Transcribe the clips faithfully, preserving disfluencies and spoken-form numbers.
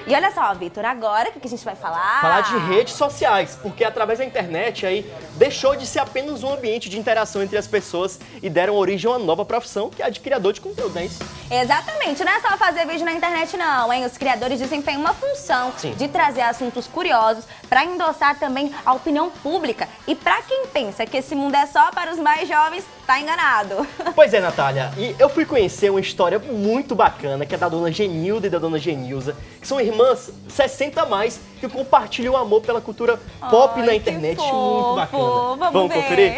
E olha só, Vitor, agora o que a gente vai falar? Falar de redes sociais, porque através da internet aí deixou de ser apenas um ambiente de interação entre as pessoas e deram origem a uma nova profissão, que é a de criador de conteúdo, não é isso? Exatamente, não é só fazer vídeo na internet não, hein? Os criadores desempenham uma função Sim. de trazer assuntos curiosos para endossar também a opinião pública. E para quem pensa que esse mundo é só para os mais jovens, tá enganado. Pois é, Natália, e eu fui conhecer uma história muito bacana, que é da dona Genilda e da dona Genilza, que são irmãs sessenta a mais, que compartilham o amor pela cultura pop Ai, na que internet. fofo. Muito bacana. Vamos, Vamos ver. conferir?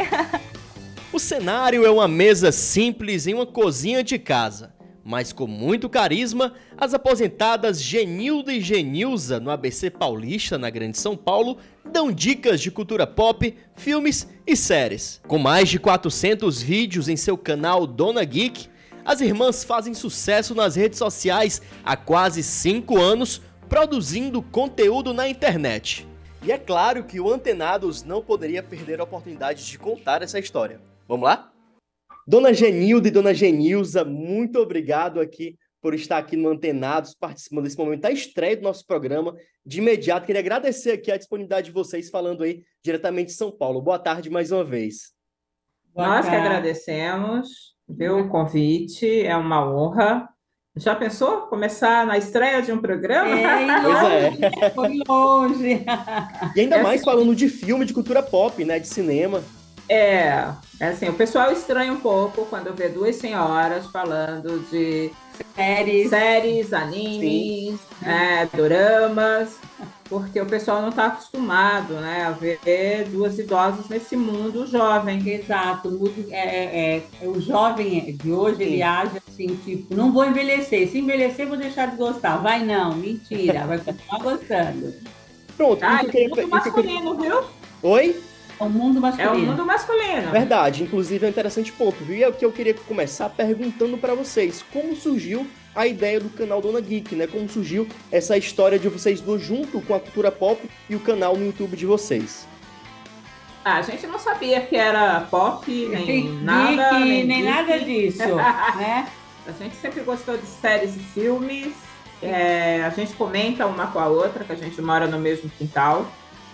O cenário é uma mesa simples em uma cozinha de casa, mas com muito carisma, as aposentadas Genilda e Genilza, no A B C Paulista, na Grande São Paulo, dão dicas de cultura pop, filmes e séries. Com mais de quatrocentos vídeos em seu canal Dona Geek, as irmãs fazem sucesso nas redes sociais há quase cinco anos, produzindo conteúdo na internet. E é claro que o Antenados não poderia perder a oportunidade de contar essa história. Vamos lá? Dona Genilda e Dona Genilza, muito obrigado aqui por estar aqui no Antenados, participando desse momento da estreia do nosso programa. De imediato, queria agradecer aqui a disponibilidade de vocês, falando aí diretamente de São Paulo. Boa tarde mais uma vez. Boa Nós que tarde. agradecemos, viu, o convite, é uma honra. Já pensou começar na estreia de um programa? É, e Pois é. longe, foi longe. E ainda É mais assim- falando de filme, de cultura pop, né, de cinema. É, é assim, o pessoal estranha um pouco quando vê duas senhoras falando de Séries. séries, animes, é, doramas, porque o pessoal não está acostumado, né, a ver duas idosas nesse mundo jovem. Exato. muito- É, é, é, o jovem de hoje, ele Sim. age assim, tipo, não vou envelhecer. Se envelhecer, vou deixar de gostar. Vai não, mentira. Vai continuar gostando. Pronto, Ah, isso que eu é queria- o mundo isso que eu queria- masculino, viu? Oi? É o mundo É o masculino. mundo masculino. Verdade, inclusive é um interessante ponto, viu? E é o que eu queria começar perguntando pra vocês, como surgiu a ideia do canal Dona Geek, né? Como surgiu essa história de vocês dois junto com a cultura pop e o canal no YouTube de vocês? Ah, a gente não sabia que era pop, nem Geek, nada, nem, nem geek. nada disso, né? A gente sempre gostou de séries e filmes. É, a gente comenta uma com a outra, que a gente mora no mesmo quintal.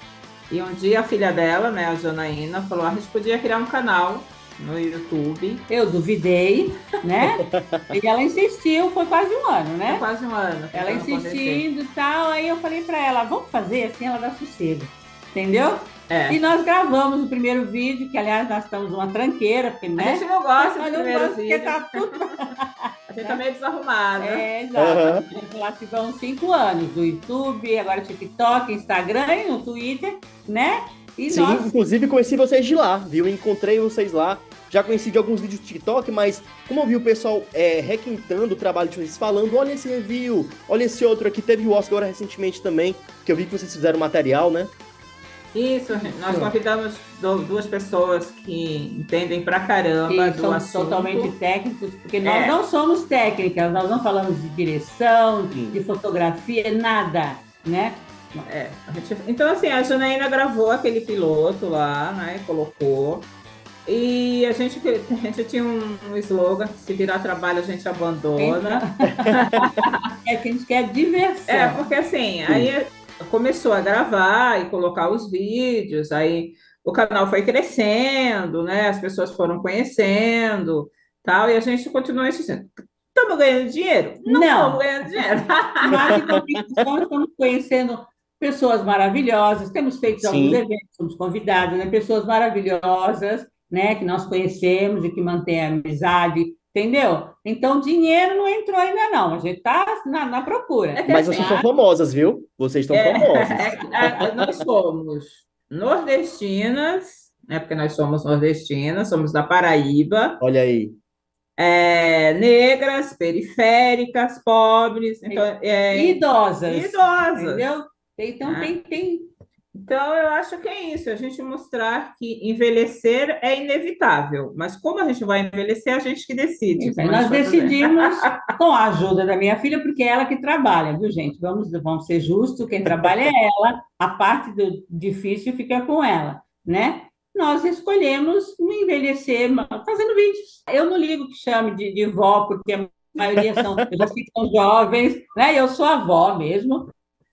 E um dia a filha dela, né, a Janaína, falou: ah, a gente podia criar um canal no YouTube. Eu duvidei, né? E ela insistiu, foi quase um ano, Há né? quase um ano. Ela tentando convencer. insistindo e tal, aí eu falei pra ela, vamos fazer assim, ela dá sossego, entendeu? É. E nós gravamos o primeiro vídeo, que aliás nós estamos numa tranqueira, porque, A né? gente não gosta do Mas não primeiro gosto porque vídeo. tá tudo... A gente tá meio desarrumada. É, exato. Aham. Nós lá ficamos cinco anos, do YouTube, agora TikTok, Instagram e no Twitter, né? E Sim, nós... inclusive conheci vocês de lá, viu? Encontrei vocês lá. Já conheci de alguns vídeos do TikTok, mas como eu vi o pessoal é, requintando o trabalho de vocês, falando, olha esse review, olha esse outro aqui, teve o Oscar agora recentemente também, que eu vi que vocês fizeram material, né? Isso, nós convidamos do- duas pessoas que entendem pra caramba que do são assunto. totalmente técnicos, porque nós É. não somos técnicas, nós não falamos de direção, Sim. de fotografia, nada, né? É, a gente- então, assim, a Janaína gravou aquele piloto lá, né, e colocou. E a gente, a gente tinha um, um slogan: se virar trabalho, a gente abandona. É que a gente quer diversão. É, porque assim, aí começou a gravar e colocar os vídeos, aí o canal foi crescendo, né? As pessoas foram conhecendo, tal, e a gente continuou insistindo. Estamos ganhando dinheiro? Não Não. estamos ganhando dinheiro. Mas nós estamos conhecendo pessoas maravilhosas, temos feito Sim. alguns eventos, somos convidados, né? Pessoas maravilhosas, né? Que nós conhecemos e que mantêm a amizade, entendeu? Então, dinheiro não entrou ainda não, a gente está na, na procura. É que Mas assim, vocês são famosas, viu? Vocês estão É, famosas. é, é, nós somos nordestinas, né? Porque nós somos nordestinas, somos da Paraíba, Olha aí. é, negras, periféricas, pobres, então, é, Idosas. idosas. Entendeu? Então, Ah. tem, tem, Então, eu acho que é isso, a gente mostrar que envelhecer é inevitável, mas como a gente vai envelhecer, a gente que decide. Isso, como aí a nós gente vai fazer. decidimos, com a ajuda da minha filha, porque é ela que trabalha, viu, gente? Vamos, vamos ser justos, quem trabalha é ela, a parte do difícil fica com ela, né? Nós escolhemos não envelhecer fazendo vídeos. Eu não ligo que chame de, de vó, porque a maioria são, eu já sei que são jovens, né? Eu sou avó mesmo,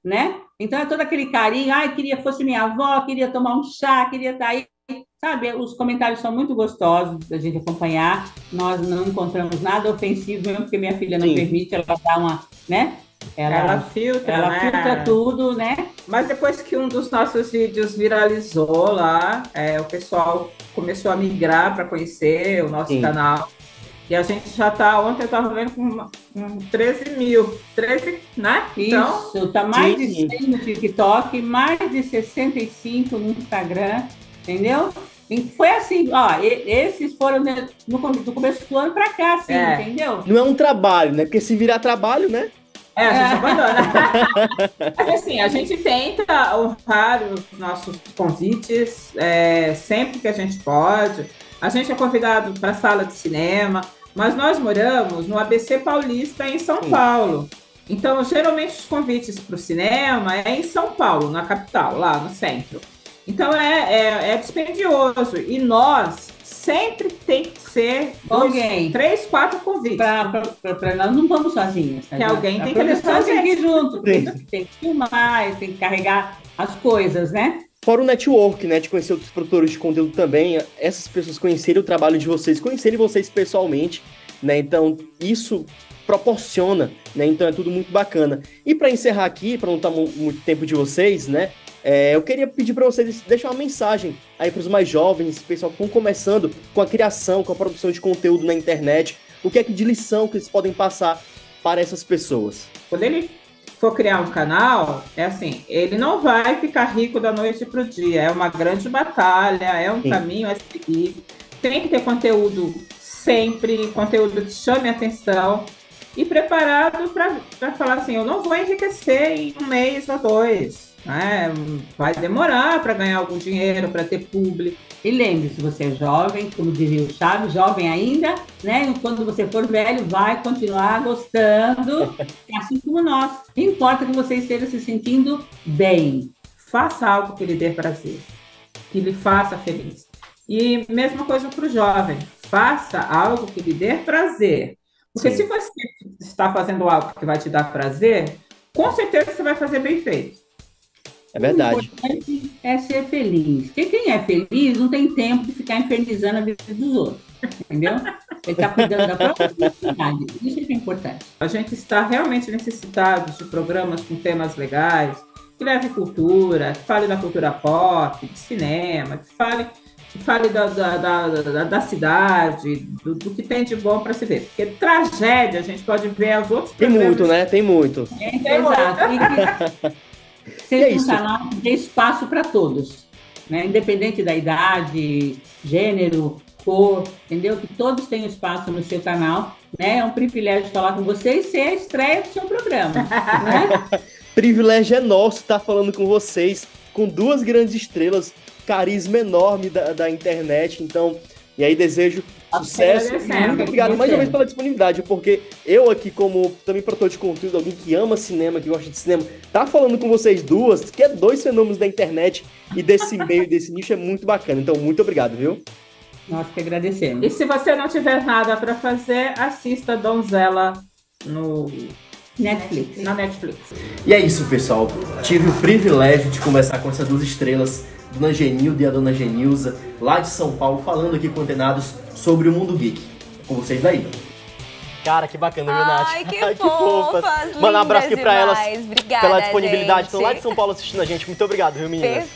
né? Então é todo aquele carinho, ai, queria que fosse minha avó, queria tomar um chá, queria estar aí, sabe? Os comentários são muito gostosos da gente acompanhar, nós não encontramos nada ofensivo, mesmo porque minha filha não Sim. permite, ela dá uma, né? Ela, ela filtra, ela né? filtra tudo, né? Mas depois que um dos nossos vídeos viralizou lá, é, o pessoal começou a migrar para conhecer o nosso Sim. canal. E a gente já está, ontem eu estava vendo com, com treze mil. treze, né? Então, Isso, tá mais sim. de cem no TikTok, mais de sessenta e cinco no Instagram, entendeu? E foi assim, ó, e- esses foram no, no come- do começo do ano para cá, assim, É. entendeu? Não é um trabalho, né? Porque se virar trabalho, né? é, a gente abandona. Mas assim, a gente tenta honrar os nossos convites é, sempre que a gente pode. A gente é convidado para a sala de cinema, mas nós moramos no A B C Paulista, em São Sim. Paulo. Então, geralmente, os convites para o cinema é em São Paulo, na capital, lá no centro. Então, é, é, é dispendioso. E nós sempre tem que ser dois, Alguém. três, quatro convites. Para nós não vamos sozinhas. tá, Que gente? alguém A tem que produção levar a tem que ir junto, porque Sim. tem que filmar, tem que carregar as coisas, né? Fora o network, né? De conhecer outros produtores de conteúdo também, essas pessoas conhecerem o trabalho de vocês, conhecerem vocês pessoalmente, né? Então, isso proporciona, né? Então é tudo muito bacana. E para encerrar aqui, para não tomar mu- muito tempo de vocês, né? É, eu queria pedir para vocês deixar uma mensagem aí para os mais jovens, pessoal que estão começando com a criação, com a produção de conteúdo na internet. O que é que de lição que eles podem passar para essas pessoas? Quando ele for criar um canal, é assim, ele não vai ficar rico da noite para o dia. É uma grande batalha, é um Sim. caminho a seguir. Tem que ter conteúdo sempre, conteúdo que chame a atenção e preparado para falar assim, eu não vou enriquecer em um mês ou dois. Né? Vai demorar para ganhar algum dinheiro, para ter público. E lembre-se, você é jovem, como diria o Chaves, jovem ainda, né? E quando você for velho, vai continuar gostando, assim como nós. Importa que você esteja se sentindo bem. Faça algo que lhe dê prazer, que lhe faça feliz. E mesma coisa para o jovem, faça algo que lhe dê prazer. Porque Sim. se você está fazendo algo que vai te dar prazer, com certeza você vai fazer bem feito. É verdade. O importante é ser feliz. Porque quem é feliz não tem tempo de ficar infernizando a vida dos outros, entendeu? Ele está cuidando da própria felicidade. Isso é que é importante. A gente está realmente necessitado de programas com temas legais, que leve cultura, que fale da cultura pop, de cinema, que fale, que fale da, da, da, da, da cidade, do, do que tem de bom para se ver. Porque tragédia a gente pode ver aos outros Tem programas. muito, né? Tem muito. É, exato. E que E é seja um isso. canal que dê espaço para todos, né? Independente da idade, gênero, cor, entendeu? Que todos tenham espaço no seu canal, né? É um privilégio falar com vocês e ser a estreia do seu programa, né? Privilégio é nosso estar falando com vocês, com duas grandes estrelas, carisma enorme da, da internet. Então, e aí desejo sucesso. agradecemos, Muito obrigado mais uma vez pela disponibilidade, porque eu aqui, como também produtor de conteúdo, alguém que ama cinema, que gosta de cinema, tá falando com vocês duas, que é dois fenômenos da internet e desse meio, desse nicho, é muito bacana. Então, muito obrigado, viu? Nós que agradecemos. E se você não tiver nada para fazer, assista Donzela no Netflix. na Netflix. E é isso, pessoal. Tive o privilégio de conversar com essas duas estrelas, Dona Genilda e a Dona Genilza, lá de São Paulo, falando aqui com Antenados sobre o mundo geek. Com vocês daí. Cara, que bacana, viu, Nath? Ai, que fofas, Manda um abraço aqui lindas pra elas demais. Obrigada, pela disponibilidade. gente. Estão lá de São Paulo assistindo a gente. Muito obrigado, viu, meninas?